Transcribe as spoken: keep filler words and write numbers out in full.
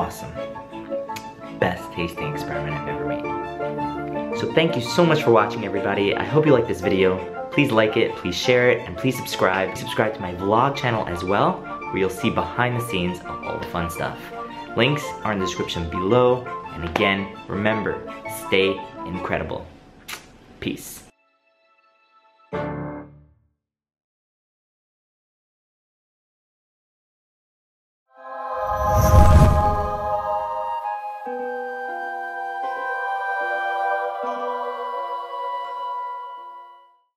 awesome. Best tasting experiment I've ever made. So thank you so much for watching, everybody. I hope you liked this video. Please like it, please share it, and please subscribe. Subscribe to my vlog channel as well, where you'll see behind the scenes of all the fun stuff. Links are in the description below. And again, remember, stay incredible. Peace.